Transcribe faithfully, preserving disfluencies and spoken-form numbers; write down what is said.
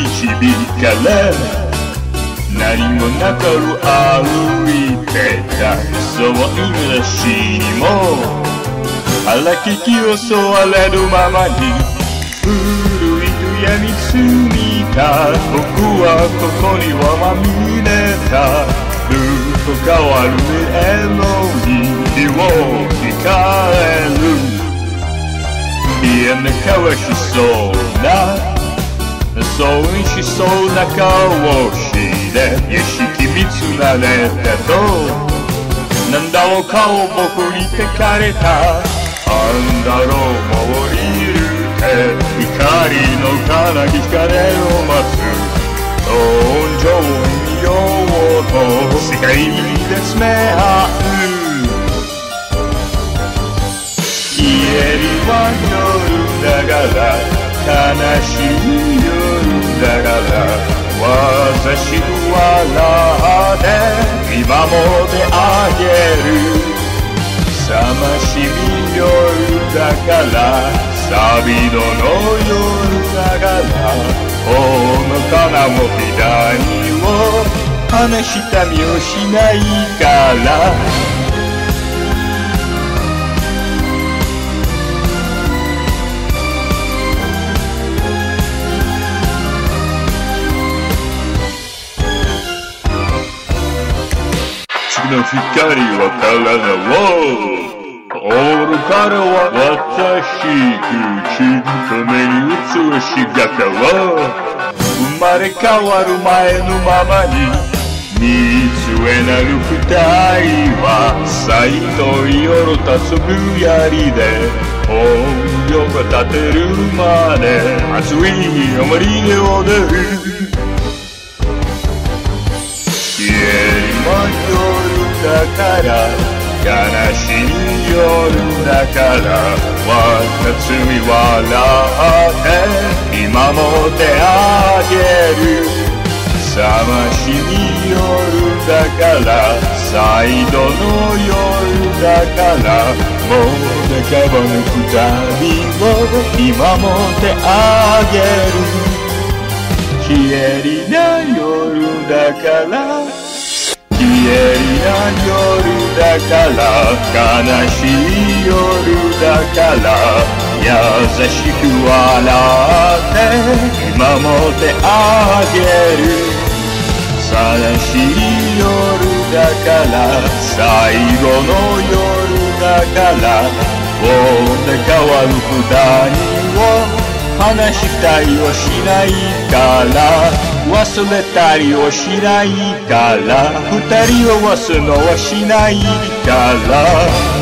導かれ何もなく歩いてたそういう私にも荒き気を襲われるままに古い部屋に住みた僕はここにはまみれたずっと変わるエロにを聞かれる家の顔しそうなそうしそうな顔して意識見つられたとなんだろう顔僕にてかれたなんだろう回りる手光の金木光を待つ温情に見ようと世界で詰め合う家には夜だから悲しい夜だから私笑って見守ってあげる冷ましみ夜だから錆の夜だからほのかなも左を離したみをしないから月の光は体を愚かなは私口と目に映し型は生まれ変わる前のままに見つめなる二人は再度夜立つぶやりで本夜が立てるまで熱い思い出を踊る消えるも夜だから悲しい夜だから私に笑って見守ってあげる冷ましい夜だから再度の夜だからもう仲間の二人を見守ってあげる消えりな夜だから消えりな夜だから悲しい夜だから優しく笑って見守ってあげる悲しい夜だから最後の夜だからもう変わる二人を話したりはしないから忘れたりはしないから二人を忘れはしないから